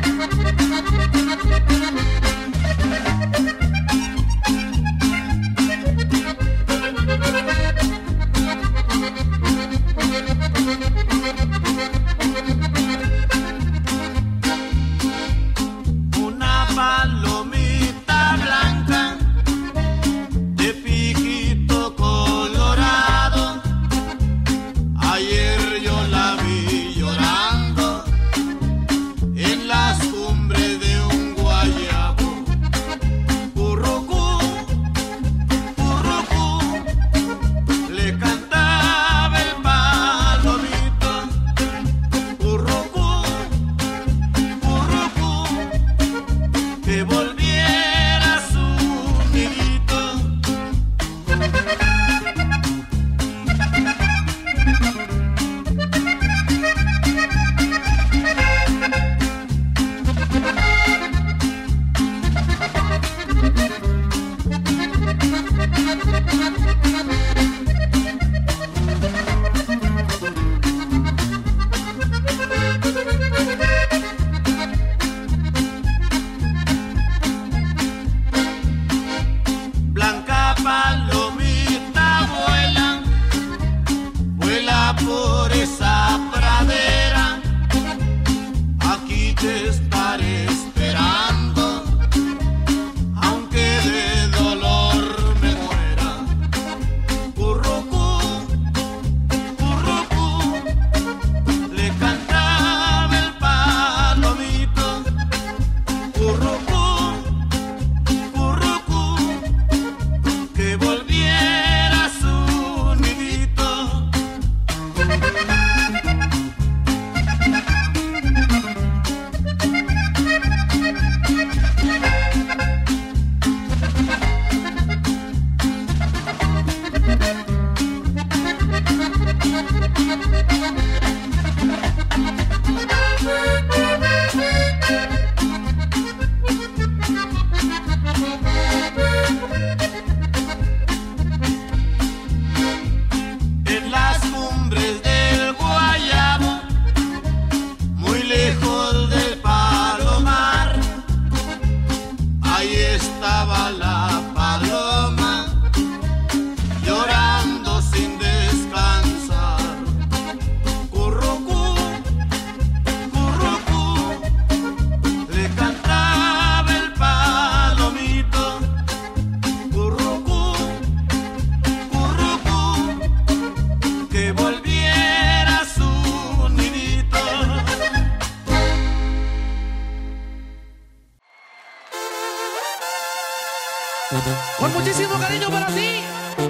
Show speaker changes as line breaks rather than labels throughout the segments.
Con muchísimo cariño para ti,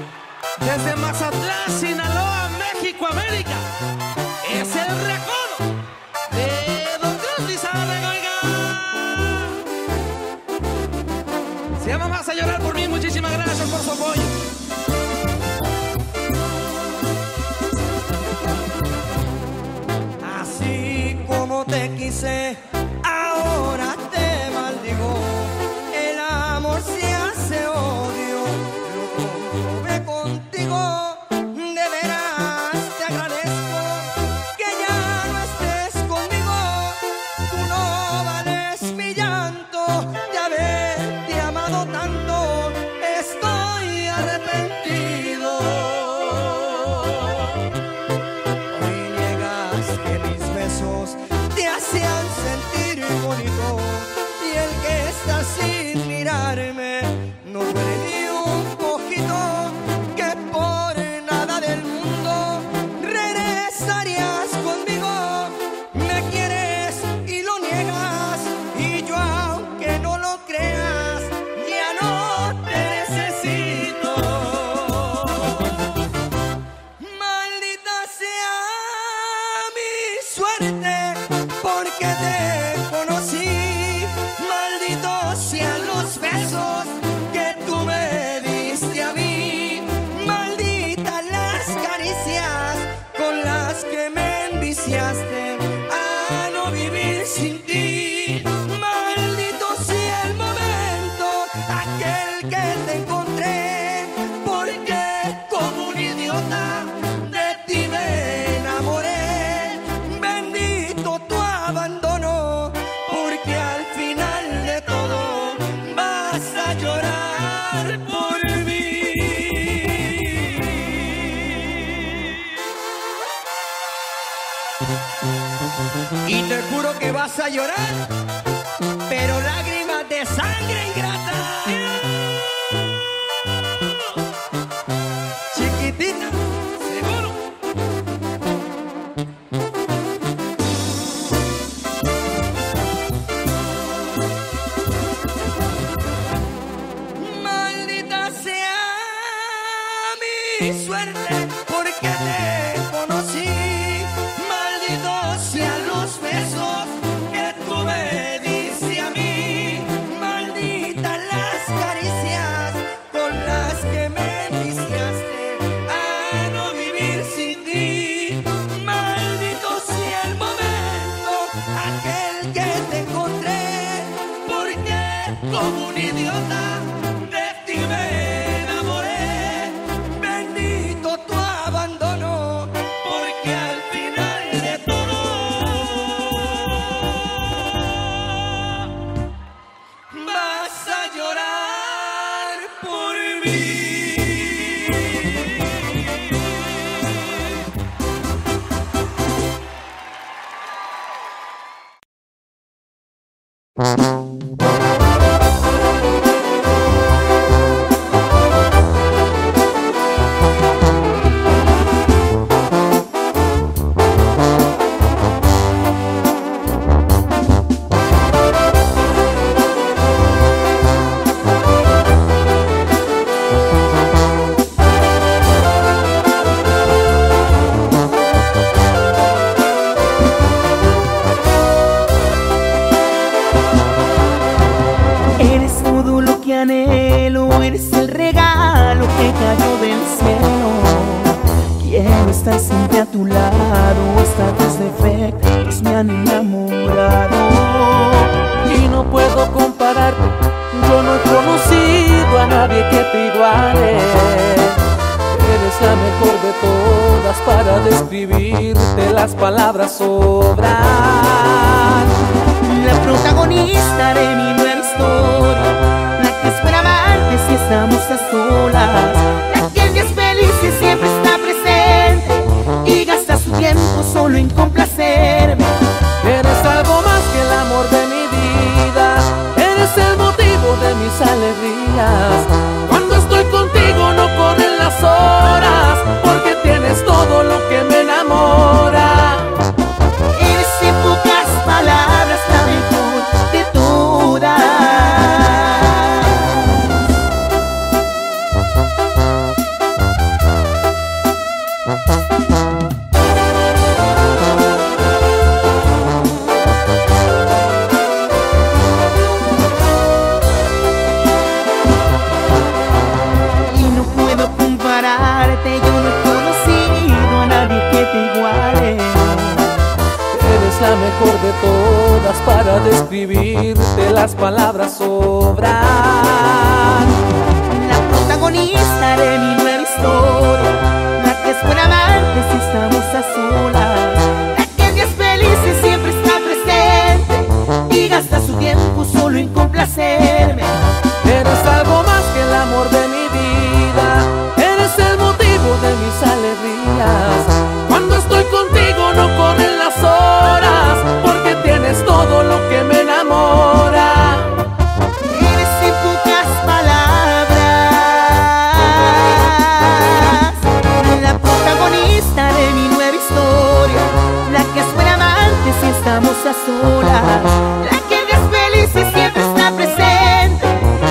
desde Mazatlán, Sinaloa, México, América. Es el recodo de Don Cruz Lizárraga, oiga. Si ya no vas a llorar por mí, muchísimas gracias por su apoyo.
Así como te quise, ahora te maldigo. El amor se hace odio, lo comprobé contigo. De veras te agradezco que ya no estés conmigo. Tú no vales mi llanto de haberte amado tanto. Estoy arrepentido. Hoy niegas que mis besos te hacían sentir te juro que vas a llorar, pero lágrimas de sangre ingrata. Chiquitita, seguro. Maldita sea mi suerte porque te conocí. Malditos sean los besos que tú me diste a mí. Malditas las caricias con las que me viciaste a no vivir sin ti. Maldito sea el momento aquel que te encontré, porque como un idiota de ti me enamoré. Bendito tu abandono, porque al final de todo vas a llorar por mí.
Eres todo lo que anhelo, eres el regalo que cayó del cielo. Quiero estar siempre a tu lado, hasta tus defectos me han enamorado.
Y no puedo compararte, yo no he conocido a nadie que te iguale. Eres la mejor de todas, para describirte las palabras sobran.
La protagonista de mi nueva historia, la que espera amarte si estamos a solas, la que en días felices siempre está presente y gasta su tiempo solo en complacerme.
Eres algo más que el amor de mi vida, eres el motivo de mis alegrías. Cuando estoy contigo no corren las horas, porque tienes todo lo que me enamora.
Eres en pocas palabras la mejor de todas. Y no puedo compararte, yo no he conocido a nadie que te iguale.
Eres la mejor de todas, para describirte las palabras sobran.
La protagonista de mi nueva historia, la que espera amarte si estamos a solas, la que en días felices siempre está presente y gasta su tiempo solo en complacerme.
Eres algo más que el amor de mi vida, eres el motivo de mis alegrías. Cuando estoy contigo no corren las horas, porque tienes todo lo que me enamora.
Eres en pocas palabras la protagonista de mi nueva historia, la que espera amarte si estamos a solas, la que en días felices siempre está presente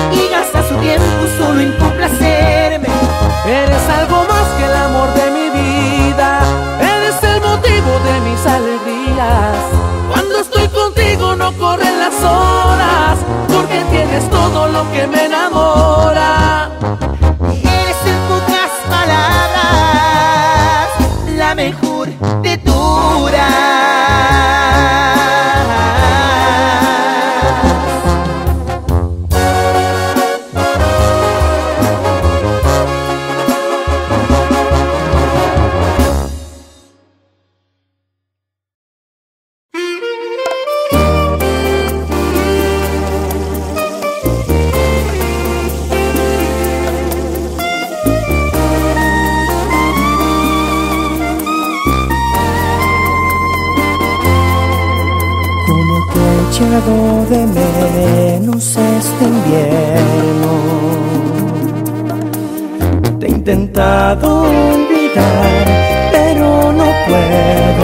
de menos este invierno. Te he intentado olvidar, pero no puedo.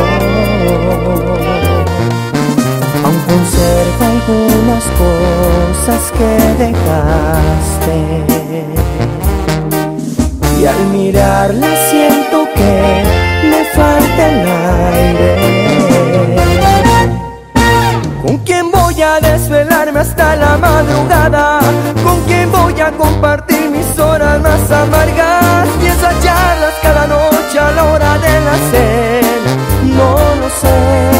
Aún conservo algunas cosas que dejaste, y al mirarla siento que me falta el aire. ¿Con quién voy a desvelarme hasta la madrugada? ¿Con quién voy a compartir mis horas más amargas? Y esas charlas cada noche a la hora de la cena, no lo sé.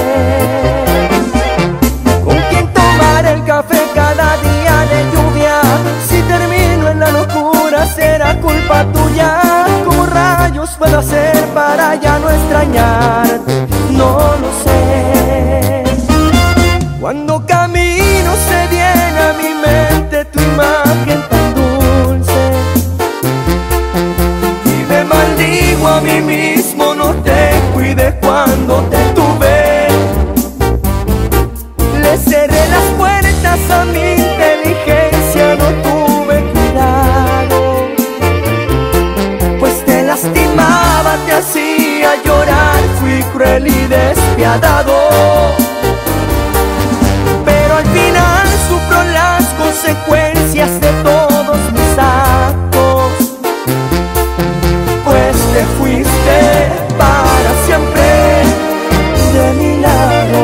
¿Con quién tomar el café cada día de lluvia? Si termino en la locura será culpa tuya. ¿Cómo rayos puedo hacer para ya no extrañarte? No lo sé. Cuando camino se viene a mi mente tu imagen tan dulce, y me maldigo a mí mismo, no te cuidé cuando te tuve. Le cerré las puertas a mi inteligencia, no tuve cuidado, pues te lastimaba, te hacía llorar, fui cruel y despiadado. Al final sufro las consecuencias de todos mis actos, pues te fuiste para siempre de mi lado.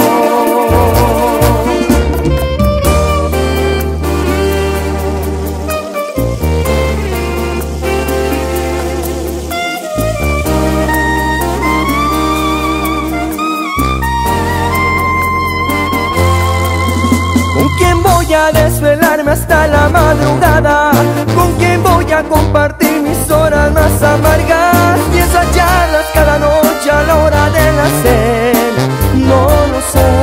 Voy a desvelarme hasta la madrugada, ¿con quién voy a compartir mis horas más amargas? Y esas charlas cada noche a la hora de la cena, no lo sé.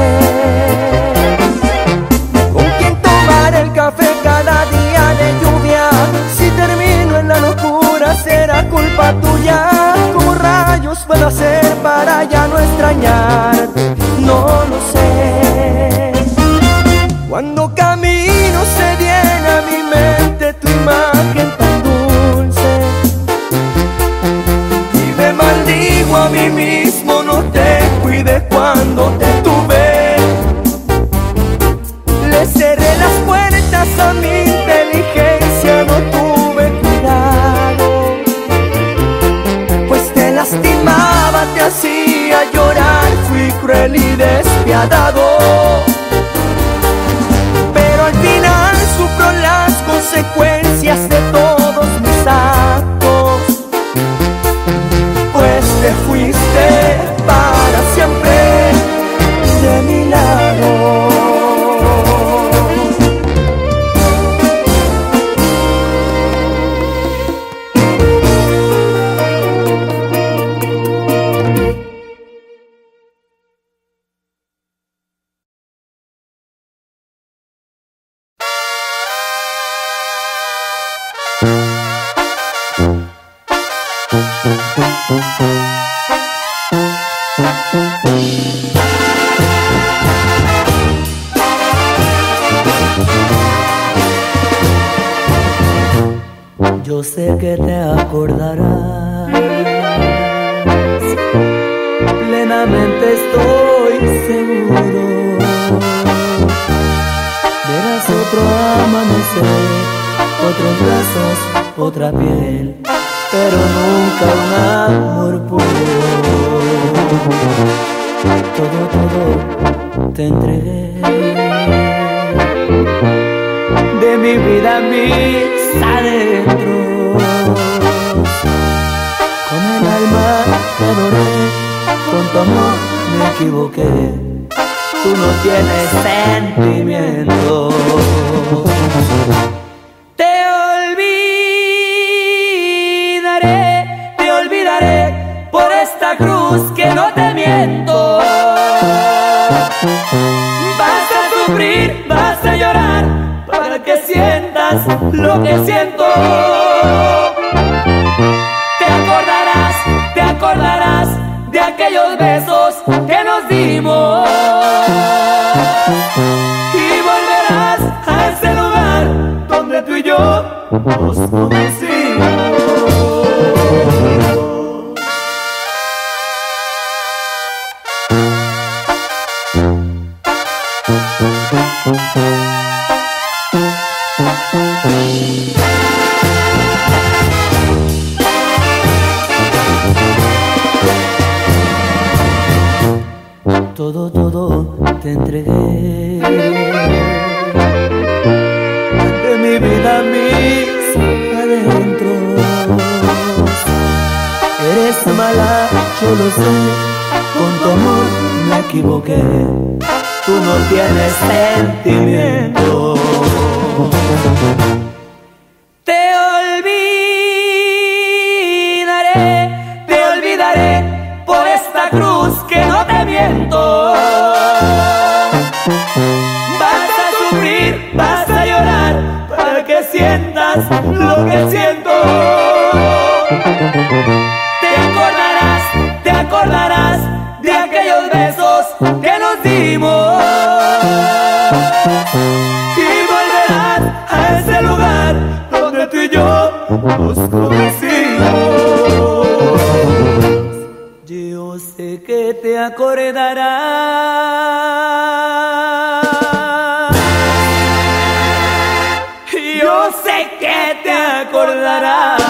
¿Con quién tomar el café cada día de lluvia? Si termino en la locura será culpa tuya. ¿Cómo rayos puedo hacer para ya no extrañarte? No lo sé. Cuando camino se viene a mi mente tu imagen tan dulce, y me maldigo a mí mismo, no te cuidé cuando te tuve. Le cerré las puertas a mi inteligencia, no tuve cuidado, pues te lastimaba, te hacía llorar, fui cruel y despiadado. Al final sufro las consecuencias de todos mis actos, pues te fuiste para siempre de mi lado.
Yo sé que te acordarás, plenamente estoy seguro. Verás otro amanecer, otros brazos, otra piel, pero nunca un amor puro. Todo te entregué, de mi vida mis adentros. Con el alma te adoré, con tu amor me equivoqué. Tú no tienes sentimiento. Te olvidaré por esta cruz que no te miento. Vas a sufrir, vas a llorar, para que sientas lo que siento. Te acordarás de aquellos besos que nos dimos, y tú y yo nos conocimos. Todo te entregué, de mi vida mis adentros. Eres mala, yo lo sé, con tu amor me equivoqué. Tú no tienes sentimiento. Te olvidaré por esta cruz que no te miento. Vas a sufrir, vas a llorar, para que sientas lo que siento. Te acordarás de aquellos besos que nos dimos. Y volverás a ese lugar donde tú y yo nos conocimos. Yo sé que te acordarás. Yo sé que te acordarás.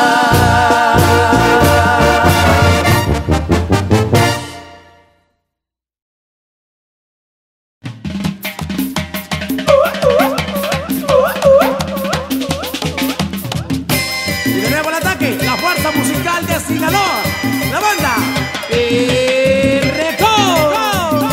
Y de nuevo el ataque, la fuerza musical de Sinaloa, la banda Recodo.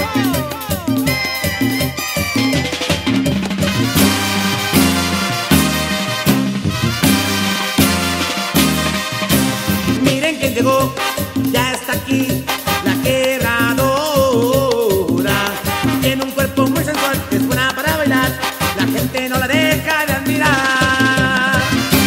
Miren que llegó, ya está aquí la quebradora. Tiene un cuerpo muy sensual, es buena para bailar, la gente no la deja de admirar.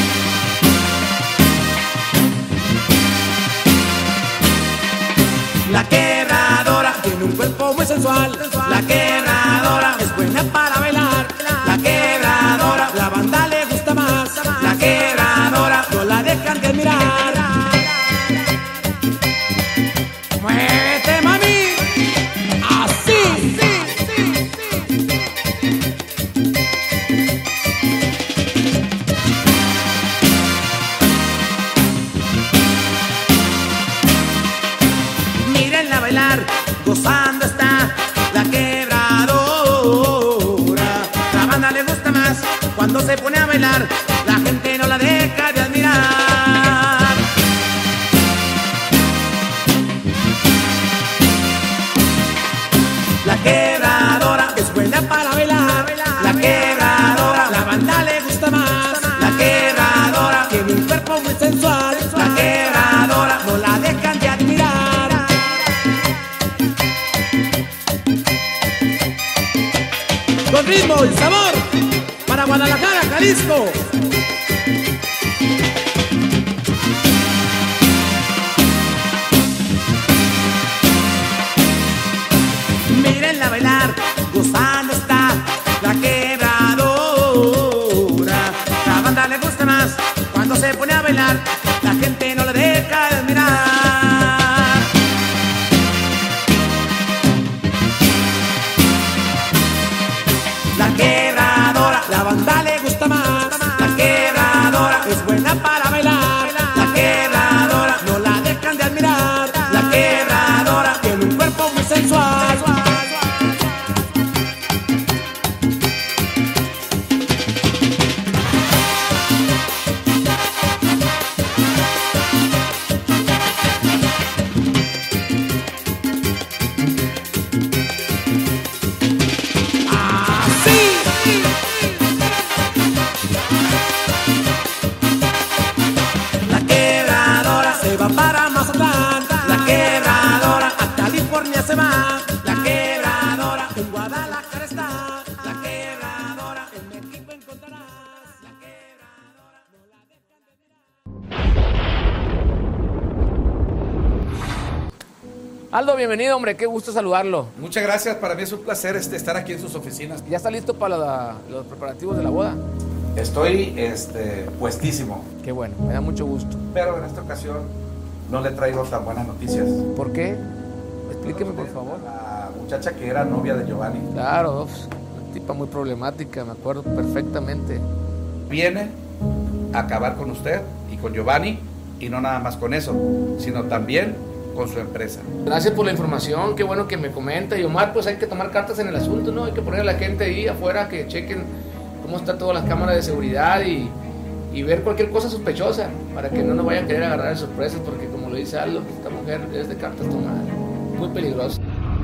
La quebradora tiene un cuerpo muy sensual. La quebradora es buena para bailar. La quebradora, la banda le gusta más. La quebradora no la dejan de admirar. Muévete, mami, así. Mírenla bailar, gozando está la quebradora. La banda le gusta más cuando se pone a bailar, la gente no la deja de admirar. La quebradora es buena para bailar. La quebradora, la banda le gusta más. La quebradora tiene un cuerpo muy sensual. La quebradora no la dejan de admirar. Con ritmo y sabor para Guadalajara, Jalisco. Mírenla bailar, gozando está la quebradora. La banda le gusta más cuando se pone a bailar, la gente no la deja de admirar. La quebradora, la banda le gusta más. La quebradora es buena para bailar. La quebradora no la dejan de admirar. La quebradora tiene un cuerpo muy sensual. La quebradora se va para Mazatlán. La quebradora a California se va. La quebradora en Guadalajara está. La quebradora en México encontrarás. La quebradora no la dejan de mirar.
Aldo, bienvenido, hombre, qué gusto saludarlo.
Muchas gracias, para mí es un placer estar aquí en sus oficinas.
¿Ya está listo para los preparativos de la boda?
Estoy puestísimo.
Qué bueno, me da mucho gusto.
Pero en esta ocasión no le traigo tan buenas noticias.
¿Por qué? Explíqueme, por favor.
La muchacha que era novia de Giovanni
Claro, una tipa muy problemática, me acuerdo perfectamente.
viene a acabar con usted y con Giovanni, y no nada más con eso, sino también con su empresa.
Gracias por la información, qué bueno que me comenta. Y Omar, pues hay que tomar cartas en el asunto, ¿no? Hay que poner a la gente ahí afuera que chequen cómo están todas las cámaras de seguridad y ver cualquier cosa sospechosa para que no nos vayan a querer agarrar de sorpresas, porque como lo dice Aldo, esta mujer es de cartas tomadas, muy peligrosa.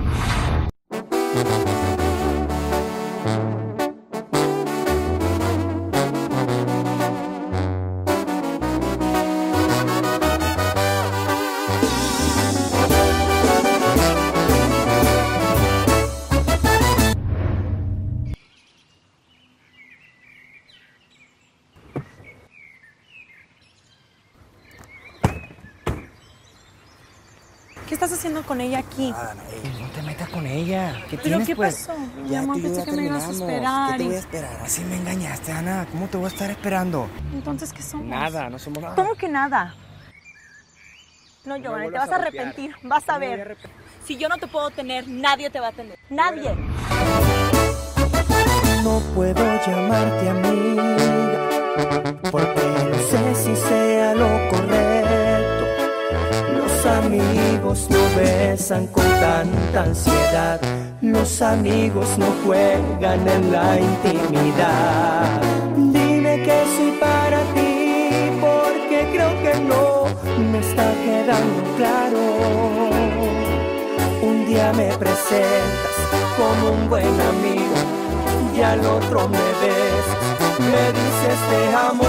¿Qué estás haciendo con ella aquí?
No te metas con ella. ¿Qué
¿Pero
tienes,
qué
pues?
pasó? Mi
Ya
amor,
tú y yo
pensé
ya
que me ibas a
terminamos.
esperar.
¿Qué te voy a esperar? Así me engañaste, Ana. ¿Cómo te voy a estar esperando?
Entonces, ¿qué somos?
Nada, no somos nada.
¿Cómo que nada? No, Giovanni, te vas a arrepentir. Vas a ver. Si yo no te puedo tener, nadie te va a tener. Nadie.
No puedo llamarte amiga, porque no sé si sea lo correcto. Los amigos no besan con tanta ansiedad. Los amigos no juegan en la intimidad. Dime que soy para ti, porque creo que no me está quedando claro. Un día me presentas como un buen amigo y al otro me besas, me dices te amo.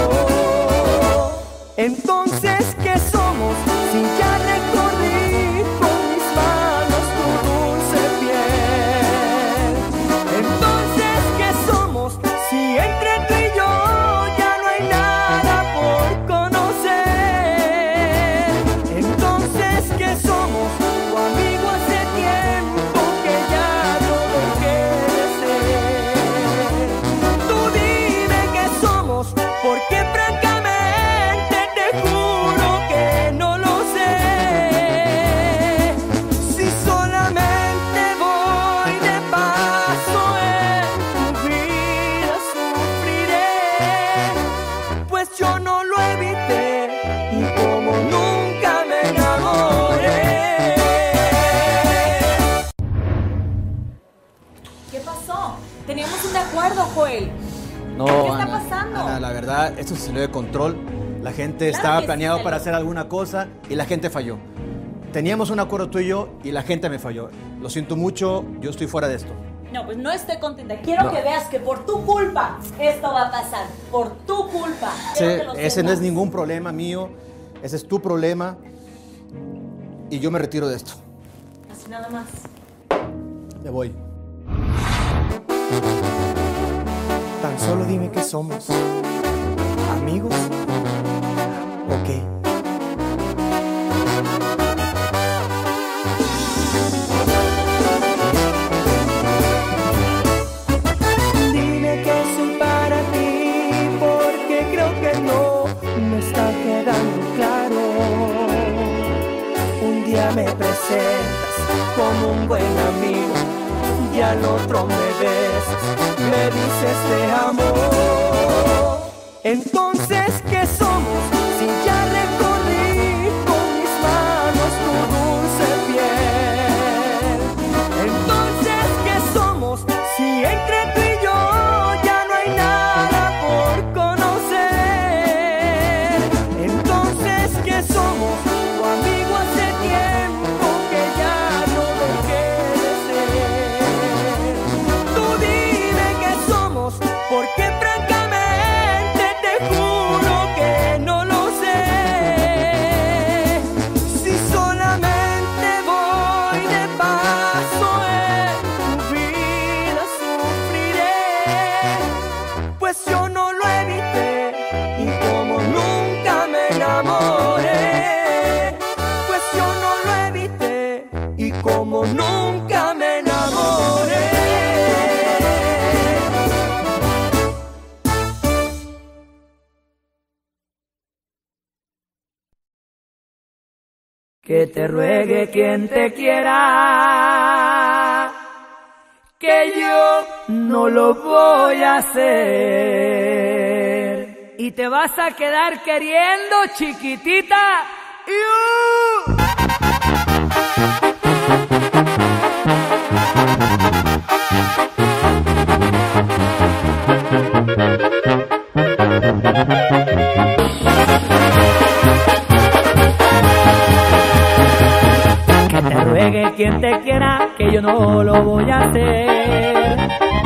Entonces, ¿qué somos? Si ya recorrí con mis manos tu dulce piel. Entonces, ¿qué somos? Si entre tú y yo ya no hay nada por conocer. Entonces, ¿qué somos? Tu amigo hace tiempo que ya no dejé de ser. Tú dime qué somos, porque francamente te juro que no lo sé. Si solamente voy de paso en tu vida sufriré, pues yo no lo evité y como nunca me enamoré.
¿Qué pasó? Teníamos un acuerdo, Joel.
No,
¿Qué está
Ana,
pasando?
Ana, la verdad, esto se salió de control. La gente
Claro
estaba
que sí
planeado
salió.
para hacer alguna cosa y la gente falló. Teníamos un acuerdo tú y yo y la gente me falló. Lo siento mucho, yo estoy fuera de esto.
No, pues no estoy contenta. Quiero
No.
que veas que por tu culpa esto va a pasar. Por tu culpa. Quiero que lo
Ese no es
sepas.
ningún problema mío, ese es tu problema y yo me retiro de esto.
Así nada más.
Me voy.
Tan solo dime qué somos. ¿Amigos? ¿O qué? Dime que soy para ti, porque creo que no me está quedando claro. Un día me presentas como un buen amigo y al otro me besas, me dices te amo. Entonces, ¿qué somos? Si ya recorrí con mis manos tu dulce piel. Entonces, ¿qué somos? Si entre tú y yo ya no hay nada por conocer. Entonces, ¿qué somos? Tu amigo hace tiempo que ya no dejé de ser. Tú dime qué somos, porque francamente te juro que no lo sé. Si solamente voy de paso en tu vida sufriré, pues yo no lo evité y como nunca me enamoré, pues yo no lo evité y como nunca me enamoré.
Que te ruegue quien te quiera, que yo no lo voy a hacer. Y te vas a quedar queriendo, chiquitita. Que te ruegue quien te quiera, que yo no lo voy a hacer.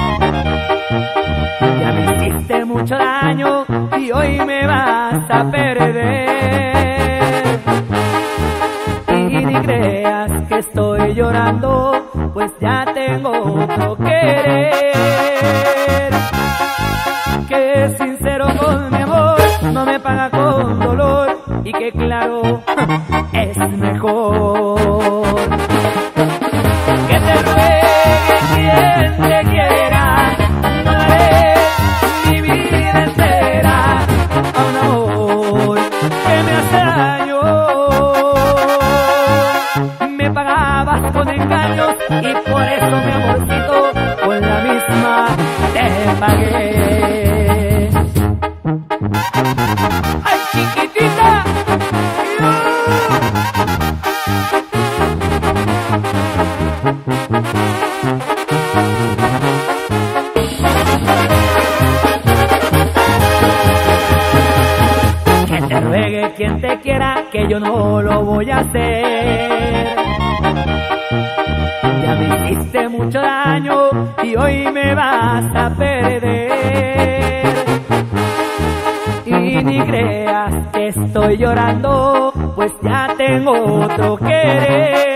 Ya me hiciste mucho daño y hoy me vas a perder. Y ni creas que estoy llorando, pues ya tengo otro querer. Que es sincero con mi amor, no me paga con dolor, y que claro, es mejor. Que te ruegue quien te quiera, no daré mi vida entera a un amor que me hace daño. Me pagabas con engaños y por eso, mi amorcito, con la misma te pagué. ¡Ay, chiquitita! Que te ruegue quien te quiera, que yo no lo voy a hacer. Ya me hiciste mucho daño y hoy me vas a perder. Y ni creas que estoy llorando, pues ya tengo otro querer.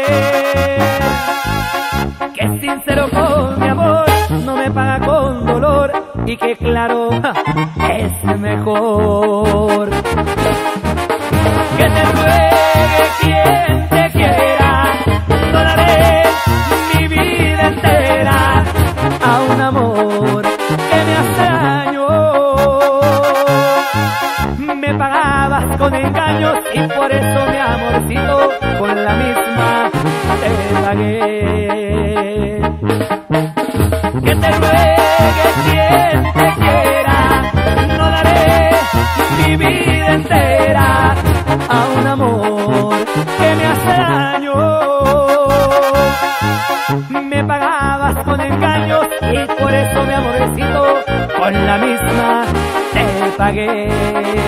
Que es sincero con mi amor, no me paga con dolor, y que claro, es mejor. Que te ruegue quien te quiera, no daré mi vida entera a un amor que me hace daño. Me pagabas con engaños y por eso, mi amorcito, con la misma te pagué. Que te ruegue quien te quiera, no daré mi vida entera a un amor que me hace daño. Me pagabas con engaños y por eso, mi amorcito, con la misma te pagué.